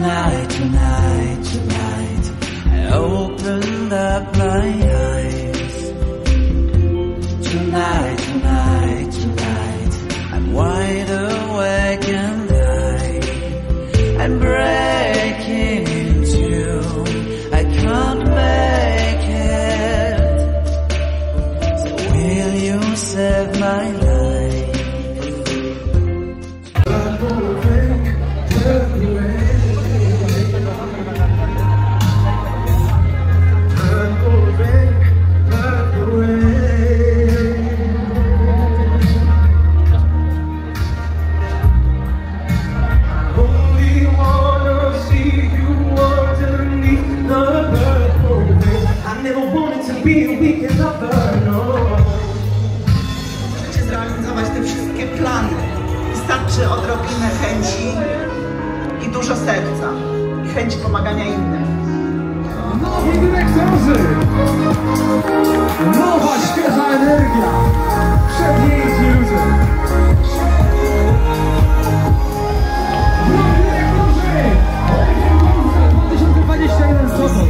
Tonight, tonight, tonight, I opened up my eyes. Tonight, tonight, tonight, I'm wide awake and I'm breaking in two. I can't make it. So will you save my life? Możecie zrealizować te wszystkie plany. Wystarczy odrobinę chęci i dużo serca. I chęci pomagania innym. Nowi dyrektorzy! Nowa, świeża energia! Przepiękni ludzie! Nowi dyrektorzy! Orchid Polska 2021 Sopot!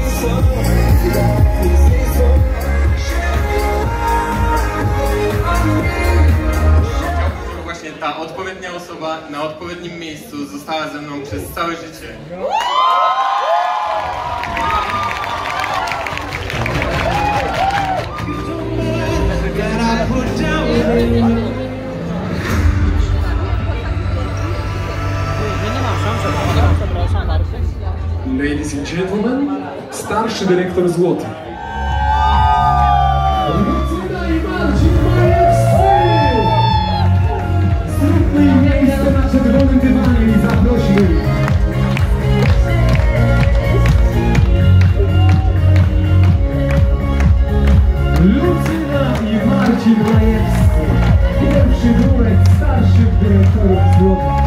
Właśnie ta odpowiednia osoba na odpowiednim miejscu została ze mną przez całe życie. Ladies and gentlemen, starszy dyrektor Złoty. Lucyna i Marcin Majewscy! Zróbmy im miejsce na czerwonym dywanie i zaprośmy ich. Lucyna i Marcin Majewscy. Pierwszy duet starszych dyrektorów Złotych.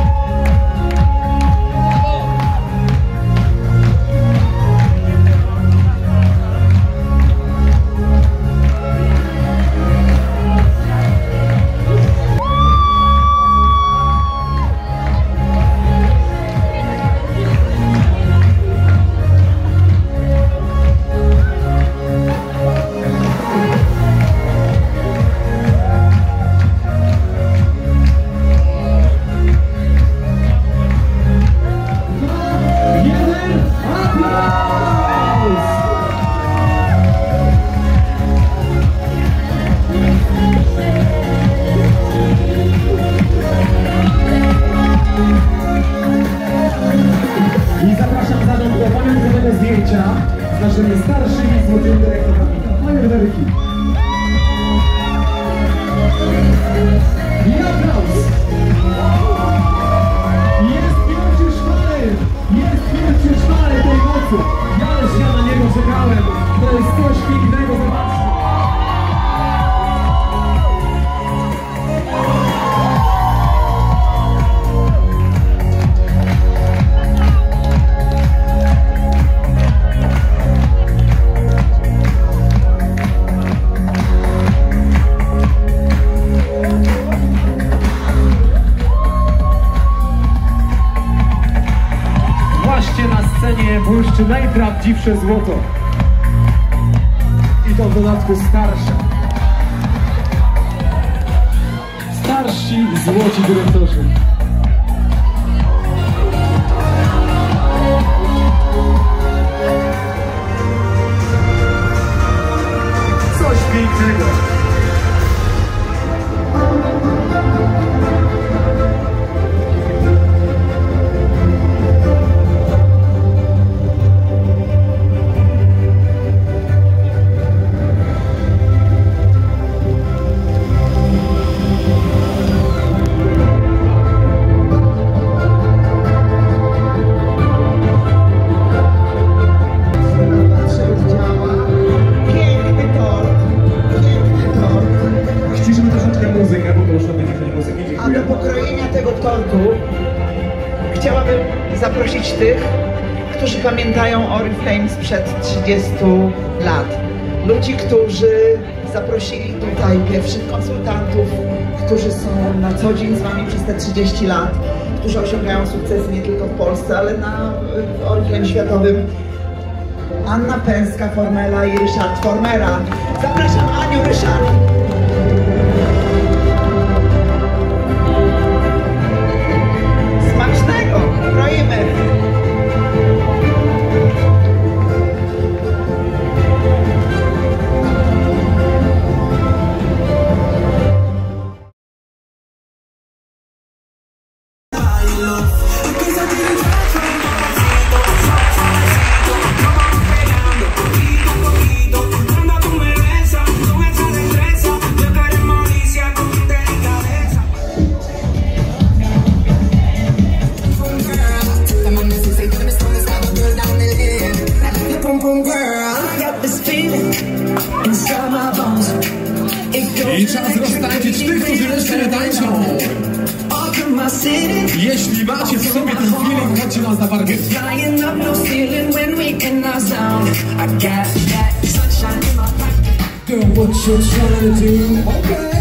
I zapraszam za do pamiątkowego zdjęcia z naszymi starszymi złotymi dyrektorami. Fajerwerki. I aplauz. Jest pierwszy szwaler. Jest pierwszy szwaler tej nocy. Ależ ja na niego czekałem. To jest coś pięknego, zobaczcie. Na scenie błyszczy najprawdziwsze złoto. I to w dodatku starsze. Starsi złoci dyrektorzy. Coś pięknego. A do pokrojenia tego tortu chciałabym zaprosić tych, którzy pamiętają Oriflame sprzed 30 lat. Ludzi, którzy zaprosili tutaj pierwszych konsultantów, którzy są na co dzień z wami przez te 30 lat. którzy osiągają sukcesy nie tylko w Polsce, ale na orkiem światowym. Anna Pęska, Formela i Ryszard Formera. Zapraszam Aniu, Ryszard. Smacznego! Kroimy! I czas roztańczyć tych, którzy jeszcze nie tańczą. Jeśli macie w sobie ten feeling, chodźcie nas na parkiet. Girl, what you trying to do? Okay.